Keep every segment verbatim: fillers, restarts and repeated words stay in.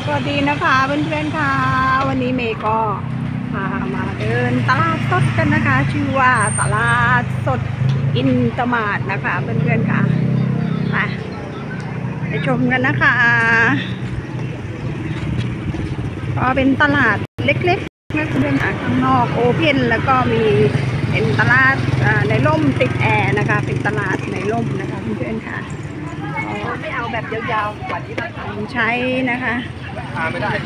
สวัสดีนะคะเพื่อนๆค่ะวันนี้เมย์ก็พามาเดินตลาดสดกันนะคะชื่อว่าตลาดสดอินตมาดนะคะเพื่อนๆค่ะไปไปชมกันนะคะก็เป็นตลาดเล็กๆนะเพื่อนๆค่ะข้างนอกโอเพนแล้วก็มีเป็นตลาดในร่มติดแอร์นะคะเป็นตลาดในร่มนะคะเพื่อนๆค่ะไม่เอาแบบยาวๆกว่านี้ต้องใช้นะคะไม่ได้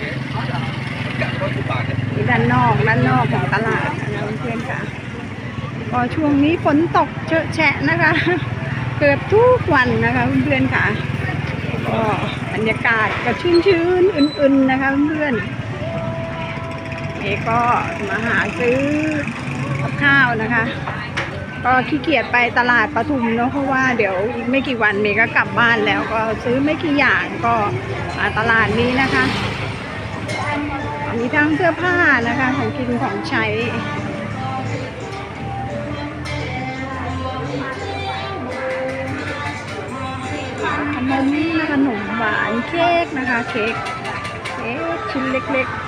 ที่ด้านนอกด้านนอกของตลาดนะเพื่อนๆค่ะก็ช่วงนี้ฝนตกเชอะแฉะนะคะเกือบทุกวันนะคะเพื่อนๆค่ะก็บรรยากาศก็ชื้นๆอื่นๆนะคะเพื่อนๆเอก็มาหาซื้อกับข้าวนะคะก็ขี้เกียจไปตลาดปทุมเนาะเพราะว่าเดี๋ยวอีกไม่กี่วันเมย์ก็กลับบ้านแล้วก็ซื้อไม่กี่อย่างก็มาตลาดนี้นะคะมีทั้งเสื้อผ้านะคะของกินของใช้ขนมนะคะขนมหวานเค้กนะคะเค้กเค้กชิ้นเล็กๆ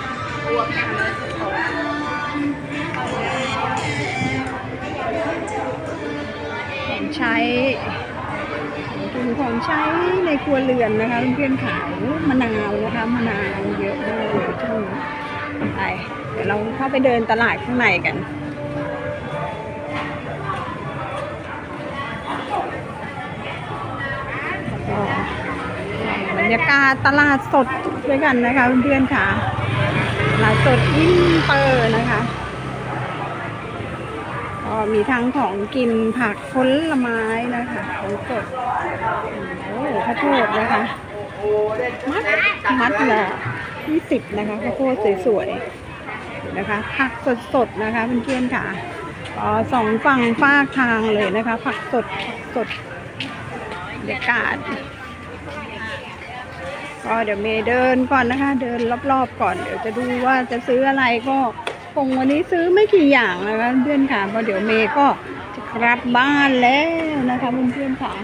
ของใช้กินของใช้ในครัวเรือนนะคะเพื่อนๆขายมะนาวนะคะมะนาวเยอะมากเลยช่วงนี้ไปเดี๋ยวเราเข้าไปเดินตลาดข้างในกันบรรยากาศตลาดสดด้วยกันนะคะเพื่อนๆค่ะตลาดสดอินเตอร์นะคะก็มีทั้งของกินผักผลไม้นะคะของสดโอ้ข้าวโพดนะคะมัดมัดละยี่สิบนะคะข้าวโพดสวยๆนะคะผักสดๆนะคะเพื่อนๆค่ะอ๋อสองฝั่งฟากทางเลยนะคะผักสดสดบรรยากาศก็เดี๋ยวเมย์เดินก่อนนะคะเดินรอบๆก่อนเดี๋ยวจะดูว่าจะซื้ออะไรก็คงวันนี้ซื้อไม่กี่อย่างนะคะเพื่อนค่ะเพราะเดี๋ยวเมย์ก็จะกลับบ้านแล้วนะคะเพื่อนๆค่ะ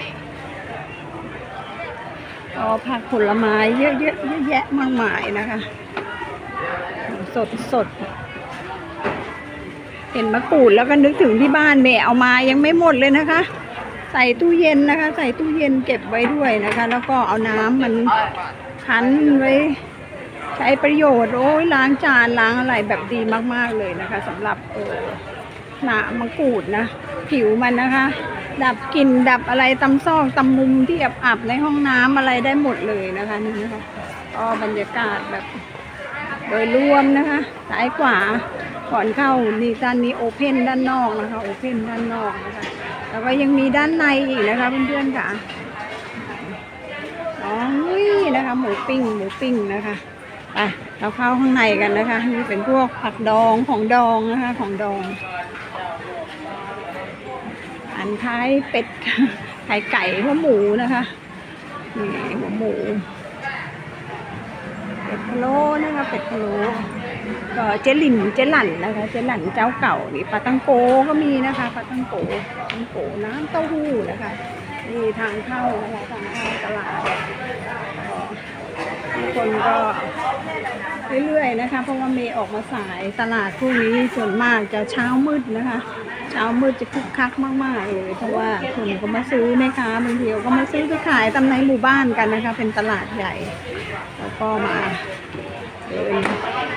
ก็ผักผลไม้เยอะๆเยอะแยะมากมายนะคะสดสดเห็นมะกรูดแล้วก็นึกถึงที่บ้านเมย์เอามายังไม่หมดเลยนะคะใส่ตู้เย็นนะคะใส่ตู้เย็นเก็บไว้ด้วยนะคะแล้วก็เอาน้ำมันคั้นไว้ใช้ประโยชน์โอ้ยล้างจานล้างอะไรแบบดีมากๆเลยนะคะสำหรับเออหนามะกรูดนะผิวมันนะคะดับกลิ่นดับอะไรตำซอกตำมุมที่อับๆในห้องน้ำอะไรได้หมดเลยนะคะนี่นะคะก็บรรยากาศแบบโดยรวมนะคะซ้ายขวาก่อนเข้านี่ด้านนี้โอเพนด้านนอกนะคะโอเพนด้านนอกนะคะแล้วก็ยังมีด้านในอีกนะคะเพื่อนๆค่ะอ๋อนะคะหมูปิ้งหมูปิ้งนะคะไปเราเข้าข้างในกันนะคะนี่เป็นพวกผักดองของดองนะคะของดองอันท้ายเป็ดไข่ไก่หัวหมูนะคะนี่หัวหมูเป็ดพะโล้นะคะเป็ดพะโล้ก็เจลินเจหลั่นนะคะเจหลั่นเจ้าเก่านี่ปลาตังโกก็มีนะคะปลาตังโกตังโกน้ำเต้าหู้นะคะนี่ทางเข้านะคะทางเข้าตลาดทุกคนก็เรื่อยๆนะคะเพราะว่าเมย์ออกมาสายตลาดพวกนี้ส่วนมากจะเช้ามืดนะคะเช้ามืดจะคึกคักมากๆเลยเพราะว่าคนก็มาซื้อแม่ค้าบางทีก็มาซื้อไปขายตามในหมู่บ้านกันนะคะเป็นตลาดใหญ่แล้วก็มาเดิน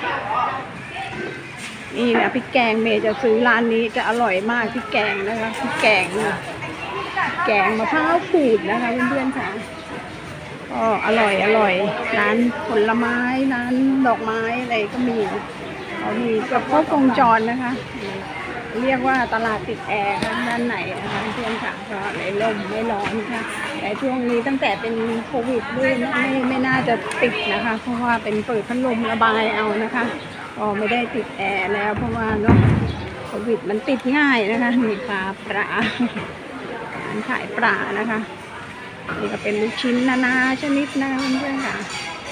นี่นะพริกแกงเมย์จะซื้อร้านนี้จะอร่อยมากพริกแกงนะคะพริกแกงแกงมะพร้าวขูดนะคะเพื่อนๆค่ะก็อร่อยอร่อยร้านผลไม้ร้านดอกไม้อะไรก็มีเขามีกับครบวงจรนะคะเรียกว่าตลาดติดแอร์ด้านไหนนะคะเพื่อนค่ะก็ไม่ลมไม่ร้อนค่ะแต่ช่วงนี้ตั้งแต่เป็นโควิดด้วยไม่ไม่น่าจะติดนะคะเพราะว่าเป็นเปิดพัดลมระบายเอานะคะก็ไม่ได้ติดแอร์แล้วเพราะว่าเนาะโควิดมันติดง่ายนะคะมีปลาปลาขายปลานะคะนี่ก็เป็นลูกชิ้นนานาชนิดนะคะเพื่อนๆค่ะ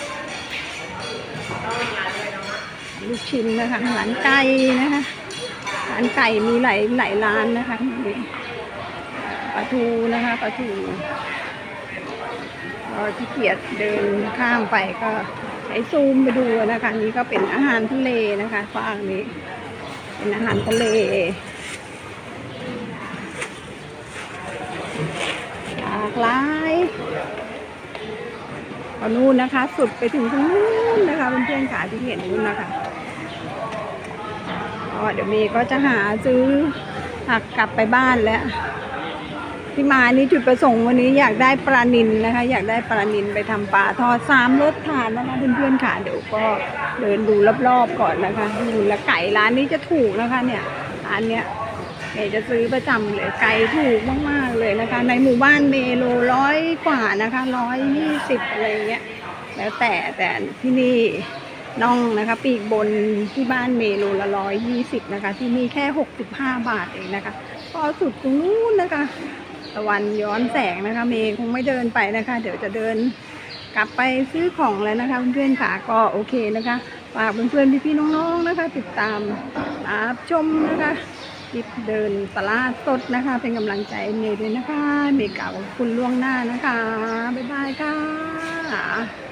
ลูกชิ้นนะคะร้านไก่นะคะร้านไก่มีหลายหลายร้านนะคะปลาทูนะคะปลาทูก็ขี้เกียจเดินข้ามไปก็ให้ซูมไปดูนะคะนี่ก็เป็นอาหารทะเลนะคะฝั่งนี้เป็นอาหารทะเลหลากหลายตอนนู้นนะคะสุดไปถึงตรงนู้นนะคะเพื่อนๆขาที่เห็นนู้นนะคะก็เดี๋ยวเมย์ก็จะหาซื้อผักกลับไปบ้านแล้วที่มานี่จุดประสงค์วันนี้อยากได้ปลานิลนะคะอยากได้ปลานิลไปทำปลาทอดสามรสทานนะคะเพื่อนๆค่ะเดี๋ยวก็เดินดูรอบๆก่อนนะคะดูและไก่ร้านนี้จะถูกนะคะเนี่ยร้านเนี้ยเมย์จะซื้อประจำเลยไก่ถูกมากๆเลยนะคะในหมู่บ้านเมโลร้อยกว่านะคะร้อยยี่สิบอะไรเงี้ยแล้วแต่แต่ที่นี่น่องนะคะปีกบนที่บ้านเมโลละร้อยยี่สิบนะคะที่นี่แค่หกสิบห้าบาทเองนะคะก็สุดตรงนู้นนะคะตะวันย้อนแสงนะคะเมย์คงไม่เดินไปนะคะเดี๋ยวจะเดินกลับไปซื้อของแล้วนะคะเพื่อนๆค่ะก็โอเคนะคะฝากเพื่อนๆพี่ๆน้องๆนะคะติดตามรับชมนะคะคลิปเดินตลาดสดนะคะเป็นกำลังใจเมย์ด้วยนะคะเมย์กล่าวขอบคุณล่วงหน้านะคะบ๊ายบายค่ะ